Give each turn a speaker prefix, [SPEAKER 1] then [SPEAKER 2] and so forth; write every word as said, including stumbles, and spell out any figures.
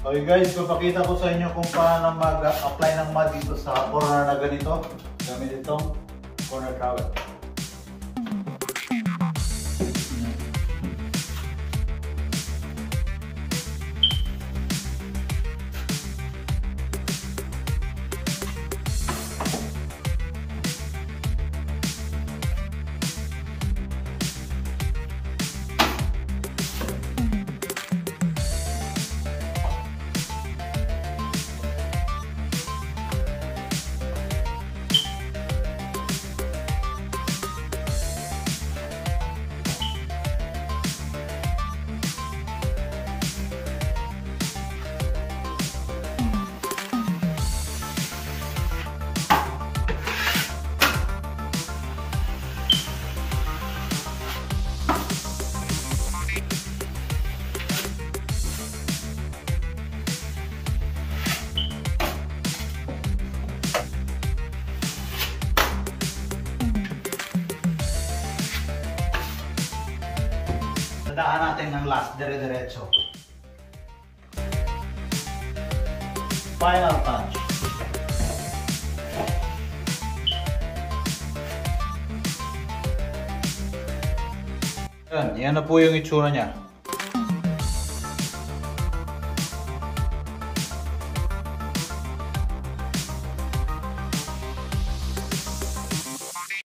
[SPEAKER 1] Okay guys, papakita ko sa inyo kung paano mag-apply ng mud dito sa corner na ganito. Gamit itong corner trowel. Tandaan natin ng last, dire-diretso. Final touch. Yan, yan na po yung itsura niya.